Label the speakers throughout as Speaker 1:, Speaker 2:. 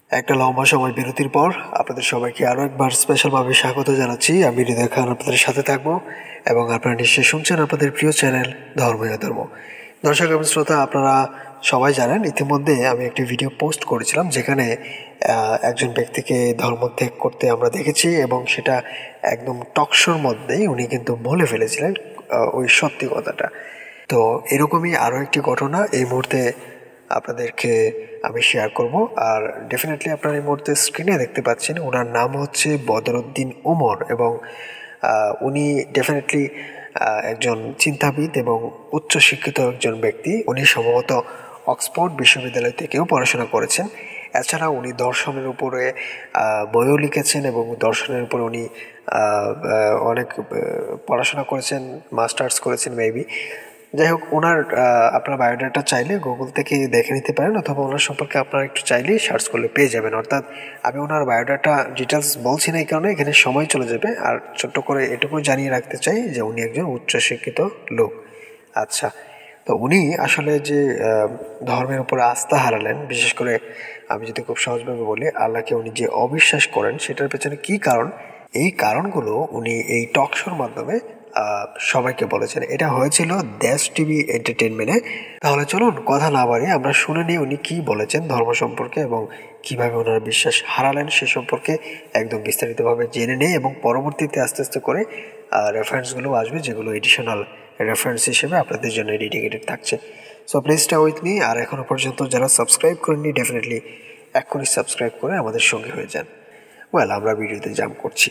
Speaker 1: একটা লম্বা সময় বিরতির পর আপনাদের সবাইকে আরও একবার স্পেশালভাবে স্বাগত জানাচ্ছি। আমি হৃদয় খান আপনাদের সাথে থাকবো এবং আপনারা নিশ্চয়ই শুনছেন আপনাদের প্রিয় চ্যানেল ধর্মীয় ধর্ম। দর্শক এবং শ্রোতা, আপনারা সবাই জানেন ইতিমধ্যে আমি একটি ভিডিও পোস্ট করেছিলাম যেখানে একজন ব্যক্তিকে ধর্ম ত্যাগ করতে আমরা দেখেছি এবং সেটা একদম টকশোর মধ্যেই উনি কিন্তু বলে ফেলেছিলেন ওই সত্যি কথাটা। তো এরকমই আরও একটি ঘটনা এই মুহূর্তে আপনাদেরকে আমি শেয়ার করব। আর ডেফিনেটলি আপনারা এই মুহূর্তে স্ক্রিনে দেখতে পাচ্ছেন, ওনার নাম হচ্ছে বদরুদ্দিন ওমর এবং উনি ডেফিনেটলি একজন চিন্তাবিদ এবং উচ্চশিক্ষিত একজন ব্যক্তি। উনি সম্ভবত অক্সফোর্ড বিশ্ববিদ্যালয় থেকেও পড়াশোনা করেছেন। এছাড়া উনি দর্শনের উপরে বইও লিখেছেন এবং দর্শনের উপরে উনি অনেক পড়াশোনা করেছেন, মাস্টার্স করেছেন মেবি। যাই হোক, ওনার আপনার বায়োডাটা চাইলে গুগল থেকে দেখে নিতে পারেন অথবা ওনার সম্পর্কে আপনারা একটু চাইলেই সার্চ করলে পেয়ে যাবেন। অর্থাৎ আমি ওনার বায়োডাটা ডিটেলস বলছি না এই কারণে এখানে সময় চলে যাবে। আর ছোট্ট করে এটুকু জানিয়ে রাখতে চাই যে উনি একজন উচ্চশিক্ষিত লোক। আচ্ছা, তো উনি আসলে যে ধর্মের উপর আস্থা হারালেন, বিশেষ করে আমি যদি খুব সহজভাবে বলি, আল্লাহকে উনি যে অবিশ্বাস করেন সেটার পেছনে কী কারণ, এই কারণগুলো উনি এই টক শোর মাধ্যমে সবাইকে বলেছেন। এটা হয়েছিল দেশ টিভি এন্টারটেনমেন্টে। তাহলে চলুন কথা না বাড়িয়ে আমরা শুনে নিই উনি কি বলেছেন ধর্ম সম্পর্কে এবং কিভাবে ওনার বিশ্বাস হারালেন সে সম্পর্কে একদম বিস্তারিতভাবে জেনে নেই এবং পরবর্তীতে আস্তে আস্তে করে রেফারেন্সগুলো আসবে যেগুলো এডিশনাল রেফারেন্স হিসেবে আপনাদের জন্য ডেডিকেটেড থাকছে। So please stay with me. আর এখনও পর্যন্ত যারা সাবস্ক্রাইব করেননি ডেফিনেটলি এখনই সাবস্ক্রাইব করে আমাদের সঙ্গে হয়ে যান। ওয়েল, আমরা ভিডিওতে জাম্প করছি।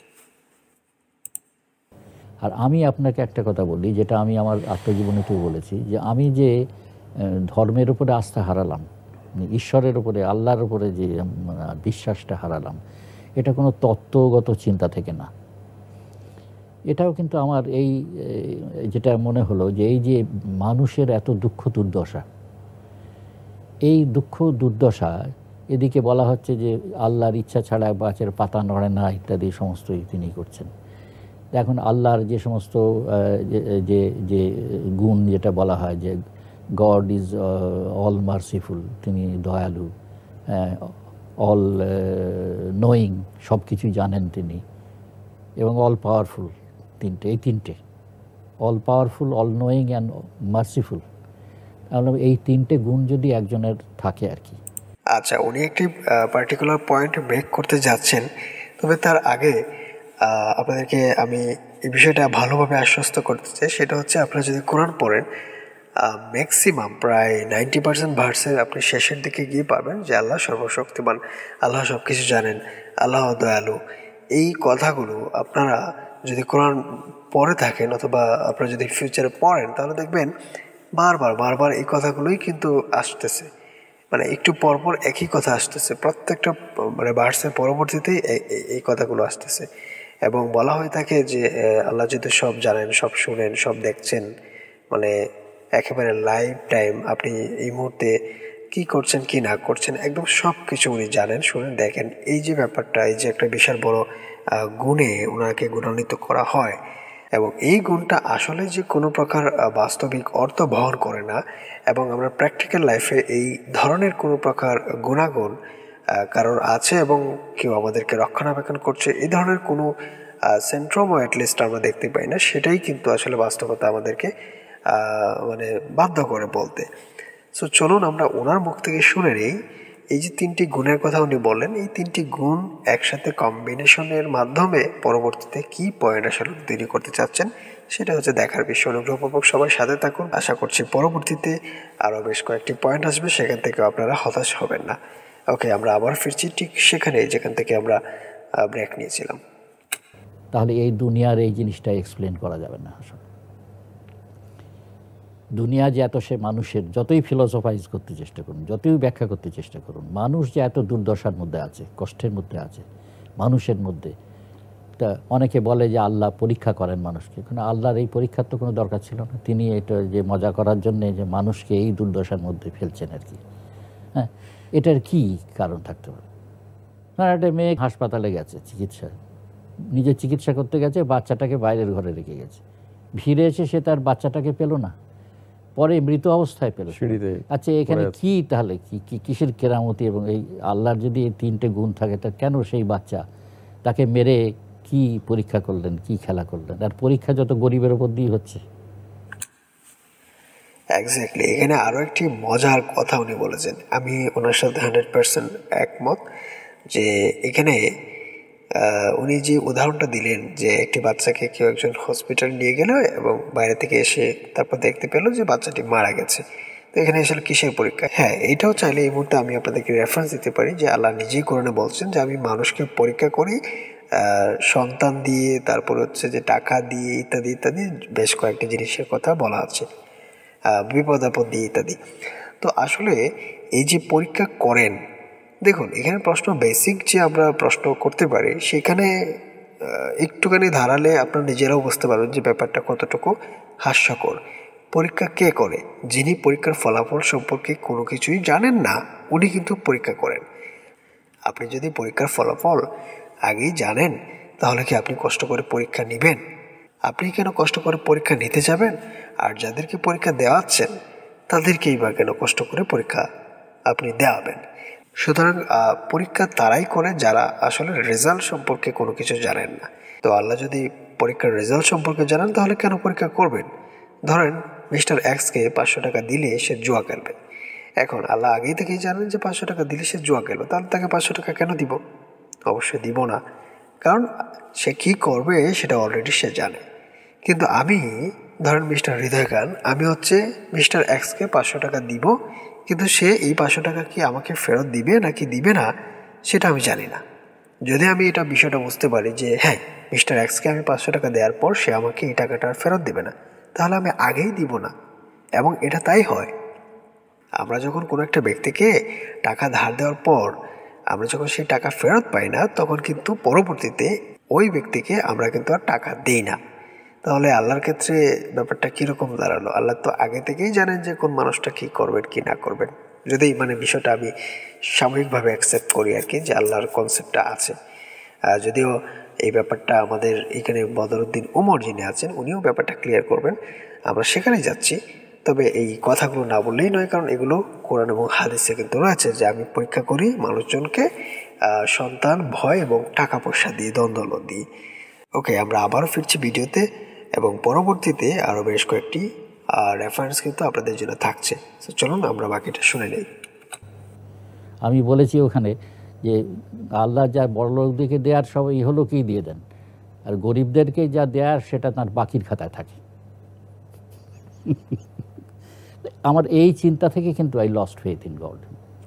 Speaker 2: আর আমি আপনাকে একটা কথা বলি, যেটা আমি আমার আত্মজীবনীতেও বলেছি, যে আমি যে ধর্মের উপরে আস্থা হারালাম, ঈশ্বরের উপরে, আল্লাহর উপরে যে বিশ্বাসটা হারালাম, এটা কোনো তত্ত্বগত চিন্তা থেকে না। এটাও কিন্তু আমার এই যেটা মনে হলো যে এই যে মানুষের এত দুঃখ দুর্দশা, এই দুঃখ দুর্দশা, এদিকে বলা হচ্ছে যে আল্লাহর ইচ্ছা ছাড়া গাছের পাতা নড়ে না ইত্যাদি সমস্তই তিনি করছেন। এখন আল্লাহর যে সমস্ত যে যে গুণ যেটা বলা হয় যে গড ইজ অল মার্সিফুল, তিনি দয়ালু, অল নোয়িং, সব কিছুই জানেন তিনি, এবং অল পাওয়ারফুল, এই তিনটে, all powerful, all knowing and merciful, এই তিনটে গুণ যদি একজনের থাকে আর কি।
Speaker 1: আচ্ছা, উনি একটি পার্টিকুলার পয়েন্ট ব্রেক করতে যাচ্ছেন, তবে তার আগে আপনাদেরকে আমি এই বিষয়টা ভালোভাবে আশ্বস্ত করতে চাই। সেটা হচ্ছে, আপনারা যদি কোরআন পড়েন ম্যাক্সিমাম প্রায় 90% ভার্সের আপনি শেষের দিকে গিয়ে পাবেন যে আল্লাহ সর্বশক্তিমান, আল্লাহ সব কিছু জানেন, আল্লাহ দয়ালু। এই কথাগুলো আপনারা যদি কোরআন পড়ে থাকেন অথবা আপনারা যদি ফিউচারে পড়েন তাহলে দেখবেন বারবার এই কথাগুলোই কিন্তু আসতেছে। মানে একটু পরপর একই কথা আসতেছে, প্রত্যেকটা মানে ভার্সের পরবর্তীতেই এই কথাগুলো আসতেছে এবং বলা হয়ে থাকে যে আল্লাহ যদি সব জানেন, সব শুনেন, সব দেখছেন, মানে একেবারে লাইফ টাইম আপনি এই মুহূর্তে কি করছেন কি না করছেন একদম সব কিছু উনি জানেন, শুনেন, দেখেন। এই যে ব্যাপারটা, এই যে একটা বিশাল বড় গুণে ওনাকে গুণান্বিত করা হয় এবং এই গুণটা আসলে যে কোনো প্রকার বাস্তবিক অর্থ বহন করে না এবং আমরা প্র্যাকটিক্যাল লাইফে এই ধরনের কোনো প্রকার গুণাগুণ কারোর আছে এবং কেউ আমাদেরকে রক্ষণাবেক্ষণ করছে, এই ধরনের কোনো সেন্ট্রোমও অ্যাটলিস্ট আমরা দেখতে পাই না। সেটাই কিন্তু আসলে বাস্তবতা আমাদেরকে মানে বাধ্য করে বলতে। সো চলুন আমরা ওনার মুখ থেকে শুনে নিই এই যে তিনটি গুণের কথা উনি বললেন, এই তিনটি গুণ একসাথে কম্বিনেশনের মাধ্যমে পরবর্তীতে কি পয়েন্ট আসলে তৈরি করতে চাচ্ছেন সেটা হচ্ছে দেখার বিষয়। অনুগ্রহপূর্বক সবাই সাথে থাকুন। আশা করছি পরবর্তীতে আরও বেশ কয়েকটি পয়েন্ট আসবে, সেখান থেকে আপনারা হতাশ হবেন না। ওকে, আমরা আবার ফিরছি ঠিক সেখানে যেখান থেকে আমরা ব্রেক নিয়েছিলাম।
Speaker 2: তাহলে এই দুনিয়ার এই জিনিসটা এক্সপ্লেন করা যাবে না। আসলে দুনিয়া যে এত, সে মানুষের যতই ফিলোসফাইজ করতে চেষ্টা করুন, যতই ব্যাখ্যা করতে চেষ্টা করুন, মানুষ যে এত দুর্দশার মধ্যে আছে, কষ্টের মধ্যে আছে মানুষের মধ্যে। তা অনেকে বলে যে আল্লাহ পরীক্ষা করেন মানুষকে, কিন্তু আল্লাহর এই পরীক্ষার তো কোনো দরকার ছিল না। তিনি এটা যে মজা করার জন্যে যে মানুষকে এই দুর্দশার মধ্যে ফেলছেন আর কি। হ্যাঁ, এটার কি কারণ থাকতে পারে? না, একটা মেয়ে হাসপাতালে গেছে চিকিৎসা, নিজে চিকিৎসা করতে গেছে, বাচ্চাটাকে বাইরের ঘরে রেখে গেছে। ফিরে এসে সে তার বাচ্চাটাকে পেল না। পরে মৃত অবস্থায় পেল
Speaker 3: সিঁড়িতে।
Speaker 2: আচ্ছা এখানে কি তাহলে কিসের কেরামতি? এবং এই আল্লাহর যদি এই 3টে গুণ থাকে তা কেন সেই বাচ্চা তাকে মেরে কি পরীক্ষা করলেন, কি খেলা করলেন? আর পরীক্ষা যত গরিবের উপর দিয়ে হচ্ছে।
Speaker 1: এক্স্যাক্টলি, এখানে আরও একটি মজার কথা উনি বলেছেন, আমি ওনার সাথে 100% একমত। যে এখানে উনি যে উদাহরণটা দিলেন যে একটি বাচ্চাকে কেউ একজন হসপিটাল নিয়ে গেল এবং বাইরে থেকে এসে তারপর দেখতে পেল যে বাচ্চাটি মারা গেছে। তো এখানে আসলে কিসের পরীক্ষা? হ্যাঁ, এইটাও চাইলে এই মুহূর্তে আমি আপনাদেরকে রেফারেন্স দিতে পারি যে আল্লাহ নিজেই কোরআনে বলছেন যে আমি মানুষকে পরীক্ষা করি সন্তান দিয়ে, তারপর হচ্ছে যে টাকা দিয়ে, ইত্যাদি ইত্যাদি বেশ কয়েকটি জিনিসের কথা বলা আছে, বিপদ আপদ দিয়ে ইত্যাদি। তো আসলে এই যে পরীক্ষা করেন, দেখুন এখানে প্রশ্ন বেসিক যে আমরা প্রশ্ন করতে পারি সেখানে একটুখানি ধারালে আপনারা নিজেরাও বুঝতে পারবেন যে ব্যাপারটা কতটুকু হাস্যকর। পরীক্ষা কে করে? যিনি পরীক্ষার ফলাফল সম্পর্কে কোনো কিছুই জানেন না, উনি কিন্তু পরীক্ষা করেন। আপনি যদি পরীক্ষার ফলাফল আগেই জানেন তাহলে কি আপনি কষ্ট করে পরীক্ষা নেবেন? আপনি কেন কষ্ট করে পরীক্ষা নিতে যাবেন? আর যাদেরকে পরীক্ষা দেওয়াচ্ছেন তাদেরকেই বা কেন কষ্ট করে পরীক্ষা আপনি দেওয়াবেন? সুতরাং পরীক্ষা তারাই করে যারা আসলে রেজাল্ট সম্পর্কে কোনো কিছু জানেন না। তো আল্লাহ যদি পরীক্ষার রেজাল্ট সম্পর্কে জানেন তাহলে কেন পরীক্ষা করবেন? ধরেন মিস্টার এক্সকে 500 টাকা দিলে সে জুয়া খেলবে। এখন আল্লাহ আগেই থেকেই জানেন যে 500 টাকা দিলে সে জুয়া খেলো, তাহলে তাকে 500 টাকা কেন দিব? অবশ্যই দিব না, কারণ সে কি করবে সেটা অলরেডি সে জানে। কিন্তু আমি ধরেন মিস্টার হৃদয় খান, আমি হচ্ছে মিস্টার এক্সকে 500 টাকা দিব, কিন্তু সে এই 500 টাকা কি আমাকে ফেরত দিবে নাকি দিবে না সেটা আমি জানি না। যদি আমি এটা বিষয়টা বুঝতে পারি যে হ্যাঁ মিস্টার এক্সকে আমি 500 টাকা দেওয়ার পর সে আমাকে এই টাকাটা ফেরত দেবে না, তাহলে আমি আগেই দিব না। এবং এটা তাই হয়, আমরা যখন কোনো একটা ব্যক্তিকে টাকা ধার দেওয়ার পর আমরা যখন সেই টাকা ফেরত পাই না, তখন কিন্তু পরবর্তীতে ওই ব্যক্তিকে আমরা কিন্তু আর টাকা দেই না। তাহলে আল্লাহর ক্ষেত্রে ব্যাপারটা কীরকম দাঁড়ালো? আল্লাহ তো আগে থেকেই জানেন যে কোন মানুষটা কী করবেন কি না করবেন, যদি মানে বিষয়টা আমি সাময়িকভাবে অ্যাকসেপ্ট করি আর কি, যে আল্লাহর কনসেপ্টটা আছে। যদিও এই ব্যাপারটা আমাদের এখানে বদরুদ্দিন ওমর যিনি আছেন উনিও ব্যাপারটা ক্লিয়ার করবেন, আমরা সেখানেই যাচ্ছি। তবে এই কথাগুলো না বললেই নয়, কারণ এগুলো কোরআন এবং হাদিসে কিন্তু রয়েছে যে আমি পরীক্ষা করি মানুষজনকে সন্তান, ভয় এবং টাকা পয়সা দিয়ে, দ্বন্দ্ব দিয়ে। ওকে, আমরা আবারও ফিরছি ভিডিওতে এবং পরবর্তীতে আরও বেশ কয়েকটি রেফারেন্স কিন্তু আপনাদের জন্য থাকছে। তো চলুন আমরা বাকিটা শুনে নেই।
Speaker 2: আমি বলেছি ওখানে যে আল্লাহ যা বড় লোকদেরকে দেওয়ার সবই হলো কি দিয়ে দেন, আর গরিবদেরকে যা দেওয়ার সেটা তার বাকির খাতায় থাকে। আমার এই চিন্তা থেকে কিন্তু I lost faith in God.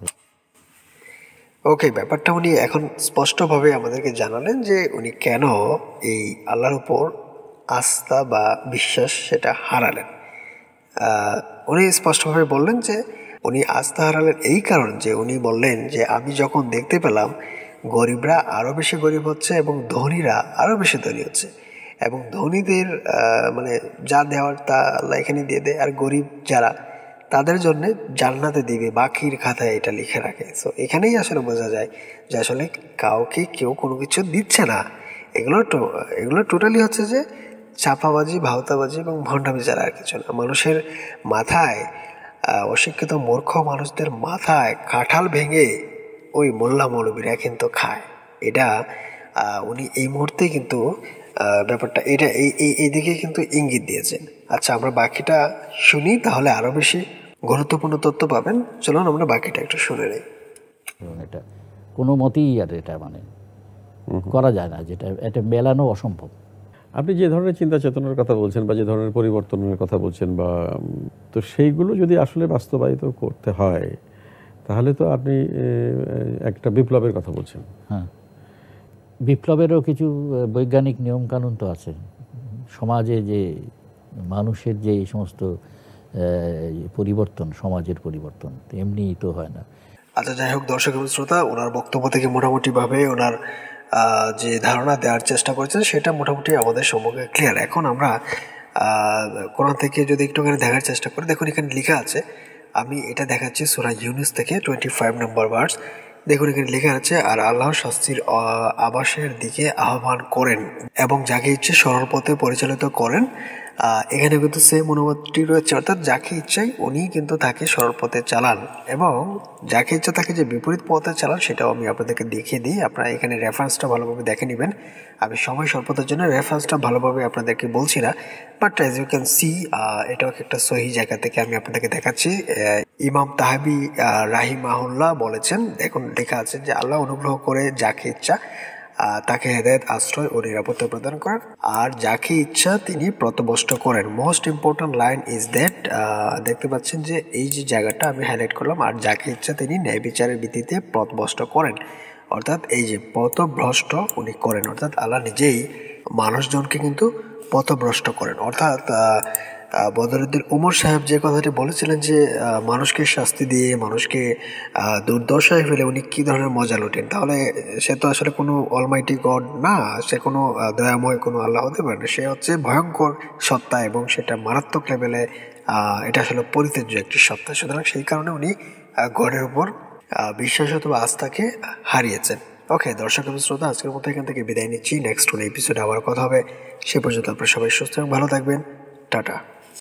Speaker 1: Okay, ব্যাপারটা উনি এখন স্পষ্টভাবে আমাদেরকে জানালেন যে উনি কেন এই আল্লাহর উপর আস্থা বা বিশ্বাস সেটা হারালেন। উনি স্পষ্টভাবে বললেন যে উনি আস্থা হারালেন এই কারণ যে উনি বললেন যে আমি যখন দেখতে পেলাম গরিবরা আরও বেশি গরিব হচ্ছে এবং ধনীরা আরও বেশি ধনী হচ্ছে, এবং ধনীদের মানে যা দেওয়ার তা আল্লাহ এখানে দিয়ে দেয়, আর গরিব যারা তাদের জন্য জান্নাতে দিবে, বাকির খাতায় এটা লিখে রাখে। সো এখানেই আসলে বোঝা যায় যে আসলে কাউকে কেউ কোনো কিছু দিচ্ছে না। এগুলো টোটালি হচ্ছে যে চাপাবাজি, ভাওতাবাজি এবং ভণ্ডামি ছাড়া আর কিছু না। মানুষের মাথায়, অশিক্ষিত মূর্খ মানুষদের মাথায় কাঁঠাল ভেঙে ওই মোল্লা মৌলবীরা কিন্তু খায়। এটা উনি এই মুহূর্তে কিন্তু ব্যাপারটা এটা এই দিকে কিন্তু ইঙ্গিত দিয়েছেন। আচ্ছা, আমরা বাকিটা শুনি, তাহলে আরও বেশি গুরুত্বপূর্ণ তথ্য পাবেন। চলুন আমরা বাকিটা একটু শুনে নেই।
Speaker 2: এটা কোনো মতেই আর এটা মানে করা যায় না, যেটা এটা মেলানো অসম্ভব।
Speaker 3: আপনি যে ধরনের চিন্তা চেতনার কথা বলছেন বা যে ধরনের পরিবর্তনের কথা বলছেন, বা তো সেইগুলো যদি আসলে বাস্তবায়িত করতে হয় তাহলে তো আপনি একটা বিপ্লবের কথা বলছেন।
Speaker 2: হ্যাঁ, বিপ্লবেরও কিছু বৈজ্ঞানিক নিয়মকানুন তো আছে। সমাজে যে মানুষের যে এই সমস্ত পরিবর্তন, সমাজের পরিবর্তন এমনি তো হয় না।
Speaker 1: আচ্ছা, যাই হোক দর্শক এবং শ্রোতা, ওনার বক্তব্য থেকে মোটামুটিভাবে ওনার যে ধারণা দেওয়ার চেষ্টা করেছেন সেটা মোটামুটি আমাদের সম্মুখে ক্লিয়ার। এখন আমরা কোরআন থেকে যদি একটুখানি দেখার চেষ্টা করি, দেখুন এখানে লেখা আছে, আমি এটা দেখাচ্ছি সূরা ইউনূস থেকে 25 নম্বর ভার্স। দেখুন এখানে লেখা আছে, আর আল্লাহ শাস্তির আবাসের দিকে আহ্বান করেন এবং যাকে ইচ্ছে সরল পথে পরিচালিত করেন, এখানে কিন্তু সেম অনুবাদটি রয়েছে, অর্থাৎ যাকে ইচ্ছাই উনি কিন্তু তাকে সরল পথে চালান, এবং যাকে ইচ্ছা তাকে যে বিপরীত পথে চালান সেটাও আমি আপনাদেরকে দেখিয়ে দিই। আপনারা এখানে রেফারেন্সটা ভালোভাবে দেখে নেবেন। আমি সময় স্বল্পতার জন্য রেফারেন্সটা ভালোভাবে আপনাদেরকে বলছি না, but as you can see এটাও একটা সহি জায়গা থেকে আমি আপনাদেরকে দেখাচ্ছি। ইমাম তাহাবি রাহিমাহুল্লাহ বলেছেন, দেখুন লেখা আছে যে আল্লাহ অনুগ্রহ করে যাকে ইচ্ছা তাকে হেদায়েত, আশ্রয় ও নিরাপত্তা প্রদান করেন, আর যাকে ইচ্ছা তিনি পথভ্রষ্ট করেন। Most important line is that, দেখতে পাচ্ছেন যে এই যে জায়গাটা আমি হাইলাইট করলাম, আর যাকে ইচ্ছা তিনি ন্যায় বিচারের ভিত্তিতে পথভ্রষ্ট করেন, অর্থাৎ এই যে পথভ্রষ্ট উনি করেন, অর্থাৎ আল্লাহ নিজেই মানুষজনকে কিন্তু পথভ্রষ্ট করেন। অর্থাৎ বদরুদ্দিন উমর সাহেব যে কথাটি বলেছিলেন যে মানুষকে শাস্তি দিয়ে মানুষকে দুর্দশায় ফেলে উনি কী ধরনের মজা লোটেন, তাহলে সে তো আসলে কোনো অলমাইটি গড না, সে কোনো দয়াময় কোনো আল্লাহ হতে পারে না, সে হচ্ছে ভয়ঙ্কর সত্তা এবং সেটা মারাত্মক লেভেলে এটা আসলে পরিত্যাজ্য একটি সত্তা। সুতরাং সেই কারণে উনি গডের উপর বিশ্বাস অথবা আস্থাকে হারিয়েছেন। ওকে দর্শক এবং শ্রোতা, আজকের মতো এখান থেকে বিদায় নিচ্ছি। নেক্সট কোনো এপিসোডে আবার কথা হবে। সে পর্যন্ত আপনারা সবাই সুস্থ এবং ভালো থাকবেন। টাটা।